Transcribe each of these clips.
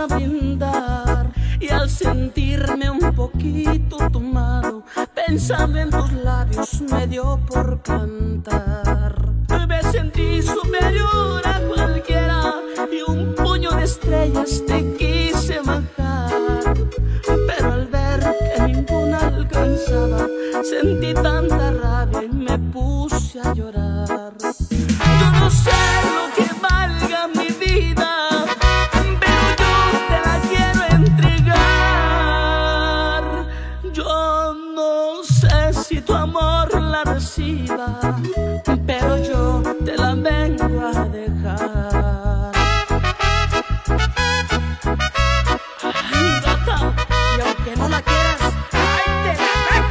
a brindar. Y al sentirme un poquito tomado, pensando en tus labios, me dio por cantar. Me sentí superior a cualquiera y un puño de estrellas te quise bajar. Pero al ver que ninguna alcanzaba, sentí tanta rabia y me puse a llorar. Yo no sé lo que valga mi vida, pero yo te la quiero entregar. Yo no sé si tu amor la reciba, pero yo te la vengo a dejar. Ay, gata, y aunque no la quieras, ¡ay, te la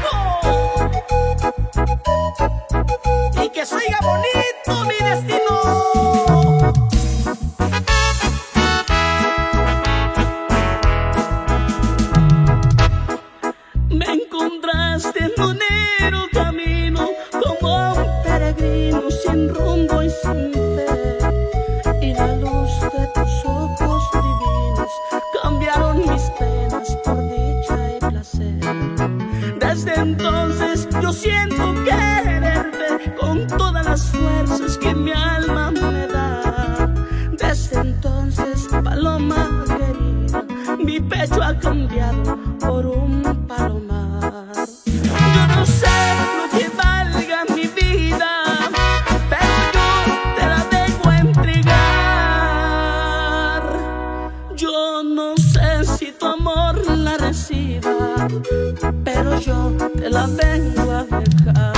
dejo! Y que siga bonito mi destino. Me encontraste en un negro camino, como un peregrino sin rumbo y sin fe. Y la luz de tus ojos divinos cambiaron mis penas por dicha y placer. Desde entonces yo siento quererte con todas las fuerzas que mi alma me da. Desde entonces, paloma querida, mi pecho ha cambiado por un palomar. Yo no sé lo que valga mi vida, pero yo te la vengo a entregar. Yo no sé si tu amor la reciba, pero yo te la vengo a dejar.